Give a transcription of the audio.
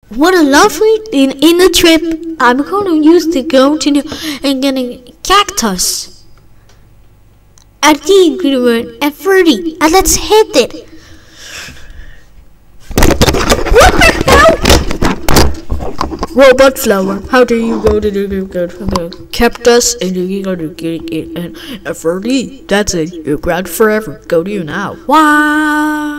What a lovely in the trip. I'm going to use to go to and get a cactus. Add the ingredient and 30, and let's hit it. What the hell? Robot flower, how do you go to the cactus and you go to get it and 30? That's it. You're ground forever. Go to you now. Wow.